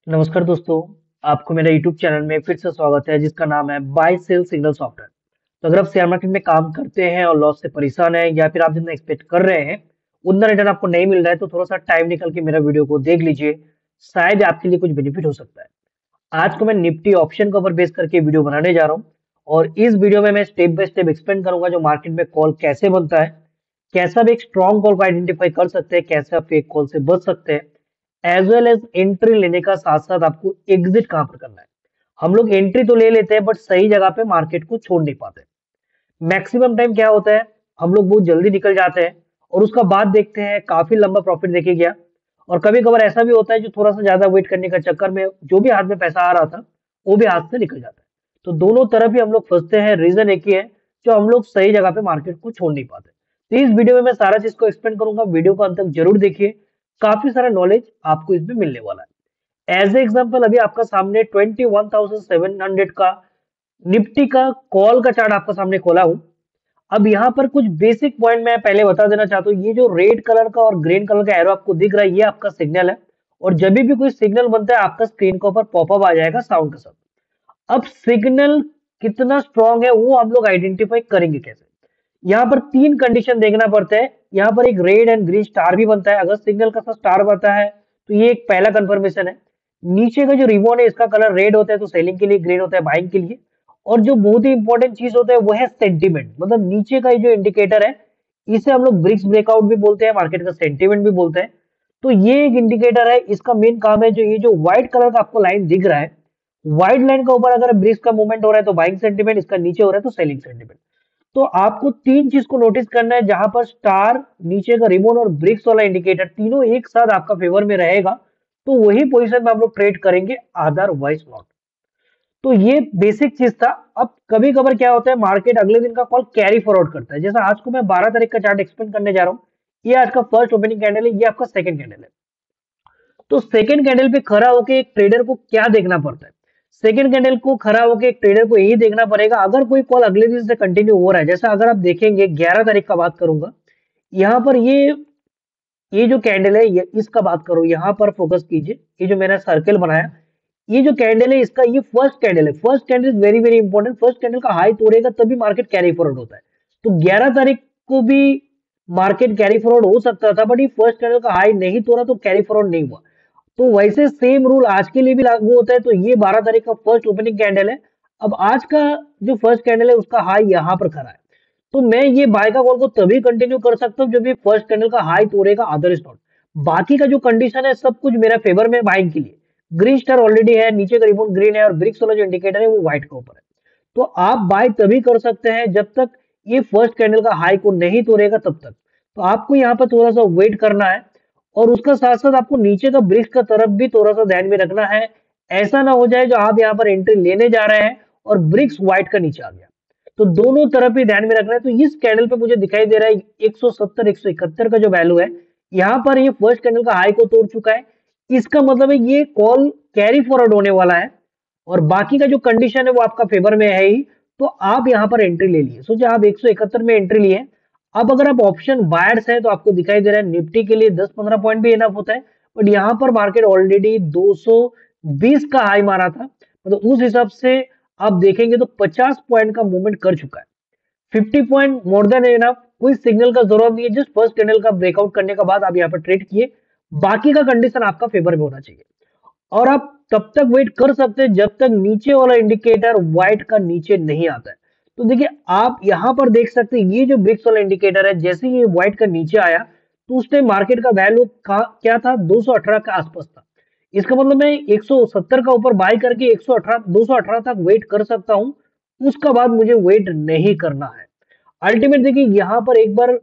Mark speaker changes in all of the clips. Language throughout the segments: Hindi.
Speaker 1: नमस्कार दोस्तों। आपको मेरा YouTube चैनल में फिर से स्वागत है जिसका नाम है बाय सेल सिग्नल सॉफ्टवेयर। तो अगर आप शेयर मार्केट में काम करते हैं और लॉस से परेशान हैं या फिर आप जितना एक्सपेक्ट कर रहे हैं उतना रिटर्न आपको नहीं मिल रहा है तो थोड़ा सा टाइम निकल के मेरा वीडियो को देख लीजिए। शायद आपके लिए कुछ बेनिफिट हो सकता है। आज को मैं निफ्टी ऑप्शन के ऊपर बेस करके वीडियो बनाने जा रहा हूँ और इस वीडियो में मैं स्टेप बाय स्टेप एक्सप्लेन करूंगा जो मार्केट में कॉल कैसे बनता है, कैसे आप एक स्ट्रॉन्ग कॉल को आइडेंटिफाई कर सकते हैं, कैसे आप फेक कॉल से बच सकते हैं, एज वेल एज एंट्री लेने का साथ साथ आपको एग्जिट कहां पर करना है। हम लोग एंट्री तो ले लेते हैं बट सही जगह पे मार्केट को छोड़ नहीं पाते। मैक्सिमम टाइम क्या होता है, हम लोग बहुत जल्दी निकल जाते हैं और उसका बाद देखते हैं काफी लंबा प्रॉफिट देखे गया। और कभी कभार ऐसा भी होता है जो थोड़ा सा ज्यादा वेट करने का चक्कर में जो भी हाथ में पैसा आ रहा था वो भी हाथ से निकल जाता है। तो दोनों तरफ ही हम लोग फंसते हैं। रीजन एक ही है, जो हम लोग सही जगह पे मार्केट को छोड़ नहीं पाते। तो इस वीडियो में मैं सारा चीज को एक्सप्लेन करूंगा, वीडियो को अंत तक जरूर देखिए। काफी सारा नॉलेज आपको इसमें मिलने वाला है। एज ए एग्जाम्पल अभी आपका सामने 21,700 का निफ्टी का कॉल का चार्ट आपका सामने खोला हूं। अब यहाँ पर कुछ बेसिक पॉइंट मैं पहले बता देना चाहता हूँ। ये जो रेड कलर का और ग्रीन कलर का एरो आपको दिख रहा है ये आपका सिग्नल है। और जब भी कोई सिग्नल बनता है आपका स्क्रीन के ऊपर पॉपअप आ जाएगा साउंड के साथ। अब सिग्नल कितना स्ट्रांग है वो हम लोग आइडेंटिफाई करेंगे कैसे। यहाँ पर तीन कंडीशन देखना पड़ता है। यहाँ पर एक रेड एंड ग्रीन स्टार भी बनता है। अगर सिग्नल का साथ स्टार बनता है तो ये एक पहला कंफर्मेशन है। नीचे का जो रिबन है इसका कलर रेड होता है तो सेलिंग के लिए, ग्रीन होता है बाइंग के लिए। और जो बहुत ही इंपॉर्टेंट चीज होता है वो है सेंटीमेंट, मतलब नीचे का ये जो इंडिकेटर है इसे हम लोग ब्रिक्स ब्रेकआउट भी बोलते हैं, मार्केट का सेंटीमेंट भी बोलते हैं। तो ये एक इंडिकेटर है, इसका मेन काम है जो ये जो व्हाइट कलर का आपको लाइन दिख रहा है, व्हाइट लाइन का ऊपर अगर ब्रिक्स का मूवमेंट हो रहा है तो बाइंग सेंटीमेंट, इसका नीचे हो रहा है तो सेलिंग सेंटीमेंट। तो आपको तीन चीज को नोटिस करना है, जहां पर स्टार, नीचे का रिबन और ब्रिक्स वाला इंडिकेटर तीनों एक साथ आपका फेवर में रहेगा तो वही पोजीशन में आप लोग ट्रेड करेंगे, अदरवाइज नॉट। तो ये बेसिक चीज था। अब कभी कभार क्या होता है, मार्केट अगले दिन का कॉल कैरी फॉरवर्ड करता है। जैसा आज को मैं 12 तारीख का चार्ट एक्सप्लेन करने जा रहा हूँ। ये आज का फर्स्ट ओपनिंग कैंडल है, ये आपका सेकंड कैंडल है। तो सेकंड कैंडल पे खड़ा होकर एक ट्रेडर को क्या देखना पड़ता है, सेकंड कैंडल को खड़ा होकर एक ट्रेडर को यही देखना पड़ेगा अगर कोई कॉल अगले दिन से कंटिन्यू हो रहा है। जैसा अगर आप देखेंगे 11 तारीख का बात करूंगा, यहाँ पर ये जो कैंडल है ये इसका बात करो, यहाँ पर फोकस कीजिए। ये जो मैंने सर्कल बनाया, ये जो कैंडल है इसका ये फर्स्ट कैंडल है। First candle is very very important. First candle का हाई तोड़ेगा तभी मार्केट कैरी फॉरवर्ड होता है। तो 11 तारीख को भी मार्केट कैरी फॉरवर्ड हो सकता था बट ये फर्स्ट कैंडल का हाई नहीं तोड़ा तो कैरी फॉरवर्ड नहीं हुआ। तो वैसे सेम रूल आज के लिए भी लागू होता है। तो ये 12 तारीख का फर्स्ट ओपनिंग कैंडल है। अब आज का जो फर्स्ट कैंडल है उसका हाई यहाँ पर खड़ा है। तो मैं ये बाय का कॉल को तभी कंटिन्यू कर सकता हूँ जब ये फर्स्ट कैंडल का हाई तोड़ेगा, अदर नॉट। बाकी का जो कंडीशन है सब कुछ मेरा फेवर में बाइंग के लिए। ग्रीन स्टार ऑलरेडी है, नीचे का रिबन ग्रीन है और ब्रिक्स वाला जो इंडिकेटर है वो व्हाइट के ऊपर है। तो आप बाय तभी कर सकते हैं जब तक ये फर्स्ट कैंडल का हाई को नहीं तोड़ेगा तब तक। तो आपको यहाँ पर थोड़ा सा वेट करना है और उसका साथ साथ आपको नीचे का ब्रिक्स का तरफ भी थोड़ा सा ध्यान में रखना है। ऐसा ना हो जाए जो आप यहाँ पर एंट्री लेने जा रहे हैं और ब्रिक्स व्हाइट का नीचे आ गया। तो दोनों तरफ ही ध्यान में रखना है। तो इस कैंडल पे मुझे दिखाई दे रहा है 170 171 का जो वैल्यू है, यहाँ पर ये फर्स्ट कैंडल का हाई को तोड़ चुका है। इसका मतलब है ये कॉल कैरी फॉरवर्ड होने वाला है और बाकी का जो कंडीशन है वो आपका फेवर में है ही। तो आप यहाँ पर एंट्री ले लिए। सोचिए आप 171 में एंट्री लिए। अब अगर आप ऑप्शन बायर्स है तो आपको दिखाई दे रहा है निफ्टी के लिए 10-15 पॉइंट भी इनफ होता है। बट यहाँ पर मार्केट ऑलरेडी 220 का हाई मारा था, मतलब उस हिसाब से आप देखेंगे तो 50 पॉइंट का मूवमेंट कर चुका है। 50 पॉइंट मोर देन इनफ। कोई सिग्नल का जरूरत नहीं है, जस्ट फर्स्ट कैंडल का ब्रेकआउट करने के बाद आप यहाँ पर ट्रेड किए। बाकी का कंडीशन आपका फेवर में होना चाहिए और आप तब तक वेट कर सकते हैं जब तक नीचे वाला इंडिकेटर व्हाइट का नीचे नहीं आता है। तो देखिए आप यहां पर देख सकते हैं ये जो ब्रिक्स वाला इंडिकेटर है, जैसे ही ये व्हाइट का नीचे आया तो उस टाइम मार्केट का वैल्यू क्या था, 218 के आसपास था। इसका मतलब मैं 170 का ऊपर बाय करके 118 218 तक वेट कर सकता हूं। उसका बाद मुझे वेट नहीं करना है। अल्टीमेट देखिए यहाँ पर एक बार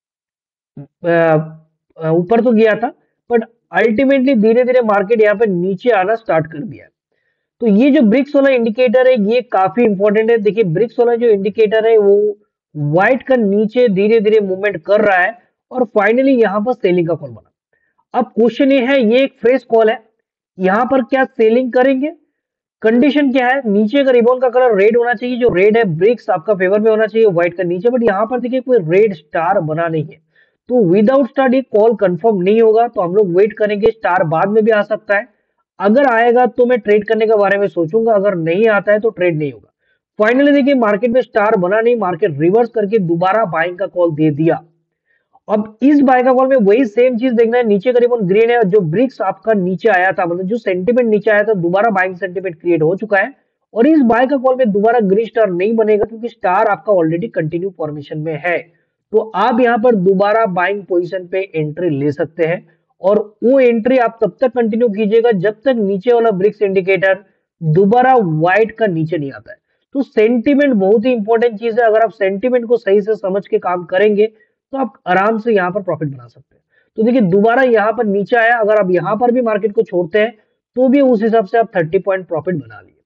Speaker 1: ऊपर तो गया था बट अल्टीमेटली धीरे धीरे मार्केट यहाँ पे नीचे आना स्टार्ट कर दिया। तो ये जो ब्रिक्स वाला इंडिकेटर है ये काफी इंपॉर्टेंट है। देखिए ब्रिक्स वाला जो इंडिकेटर है वो व्हाइट का नीचे धीरे धीरे मूवमेंट कर रहा है और फाइनली यहाँ पर सेलिंग का कॉल बना। अब क्वेश्चन ये है, ये एक फ्रेश कॉल है, यहाँ पर क्या सेलिंग करेंगे? कंडीशन क्या है, नीचे का रिबन का कलर रेड होना चाहिए, जो रेड है ब्रिक्स आपका फेवर में होना चाहिए व्हाइट का नीचे। बट यहाँ पर देखिए कोई रेड स्टार बना नहीं है। तो विदाउट स्टार ये कॉल कंफर्म नहीं होगा। तो हम लोग वेट करेंगे, स्टार बाद में भी आ सकता है। अगर आएगा तो मैं ट्रेड करने के बारे में सोचूंगा, अगर नहीं आता है तो ट्रेड नहीं होगा। फाइनली देखिए मार्केट में स्टार बना नहीं, मार्केट रिवर्स करके दोबारा बाइंग का कॉल दे दिया। अब इस बाय का कॉल में वही सेम चीज देखना है, नीचे करीबन ग्रीन है, जो ब्रिक्स आपका नीचे आया था, मतलब जो सेंटीमेंट नीचे आया था, दोबारा बाइंग सेंटीमेंट क्रिएट हो चुका है। और इस बाय का कॉल में दोबारा ग्रीन स्टार नहीं बनेगा, क्योंकि स्टार आपका ऑलरेडी कंटिन्यू फॉर्मेशन में है। तो आप यहां पर दोबारा बाइंग पोजीशन पे एंट्री ले सकते हैं, और वो एंट्री आप तब तक कंटिन्यू कीजिएगा जब तक नीचे वाला ब्रिक्स इंडिकेटर दोबारा व्हाइट का नीचे नहीं आता है। तो सेंटीमेंट बहुत ही इंपॉर्टेंट चीज है, अगर आप सेंटीमेंट को सही से समझ के काम करेंगे तो आप आराम से यहाँ पर प्रॉफिट बना सकते हैं। तो देखिए दोबारा यहाँ पर नीचे आया, अगर आप यहाँ पर भी मार्केट को छोड़ते हैं तो भी उस हिसाब से आप 30 पॉइंट प्रॉफिट बना लिए।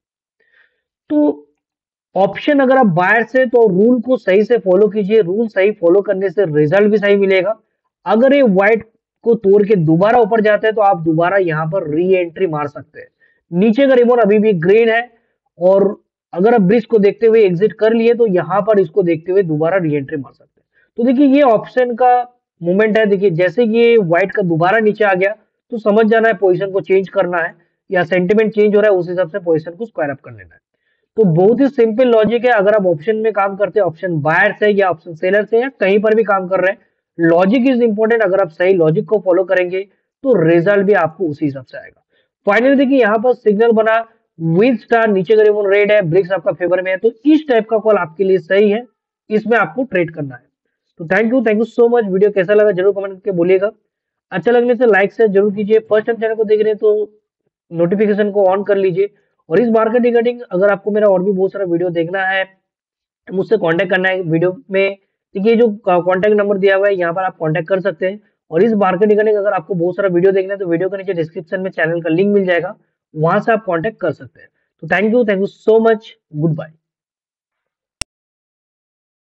Speaker 1: तो ऑप्शन अगर आप बायर से, तो रूल को सही से फॉलो कीजिए, रूल सही फॉलो करने से रिजल्ट भी सही मिलेगा। अगर ये व्हाइट को तोड़ के दोबारा ऊपर जाते हैं तो आप दोबारा यहाँ पर री एंट्री मार सकते हैं। नीचे का रिबन अभी भी ग्रीन है, और अगर आप ब्रिज को देखते हुए एग्जिट कर लिए तो यहाँ पर इसको देखते हुए दोबारा री एंट्री मार सकते हैं। तो देखिए ये ऑप्शन का मूवमेंट है, देखिए जैसे कि ये व्हाइट का दोबारा नीचे आ गया तो समझ जाना है पोजीशन को चेंज करना है, या सेंटिमेंट चेंज हो रहा है उस हिसाब से पोजीशन को स्क्वायर अप कर लेना है। तो बहुत ही सिंपल लॉजिक है, अगर आप ऑप्शन में काम करते हैं, ऑप्शन बायर से या ऑप्शन सेलर से या कहीं पर भी काम कर रहे हैं, लॉजिक इज इंपॉर्टेंट। अगर आप सही लॉजिक को फॉलो करेंगे तो रिजल्ट भी आपको उसी हिसाब से आएगा। फाइनली देखिए यहाँ पर सिग्नल बना विद स्टार, नीचे का रिबन रेड है, ब्रिक्स आपका फेवर में है, तो इस टाइप का कॉल आपके लिए सही है, इसमें आपको ट्रेड करना है। तो thank you so much. Video कैसा लगा जरूर कमेंट करके बोलिएगा। अच्छा लगने से लाइक से जरूर कीजिए, फर्स्ट टाइम चैनल को देख रहे हैं तो नोटिफिकेशन को ऑन कर लीजिए। और इस मार्केट रिगार्डिंग अगर आपको मेरा और भी बहुत सारा वीडियो देखना है, मुझसे कांटेक्ट करना है वीडियो में, देखिए जो कांटेक्ट नंबर दिया हुआ है यहाँ पर आप कांटेक्ट कर सकते हैं। और इस मार्केट रिगार्डिंग अगर आपको बहुत सारा वीडियो देखना है तो वीडियो के नीचे डिस्क्रिप्शन में चैनल का लिंक मिल जाएगा, वहां से आप कांटेक्ट कर सकते हैं। तो thank you so much, good bye.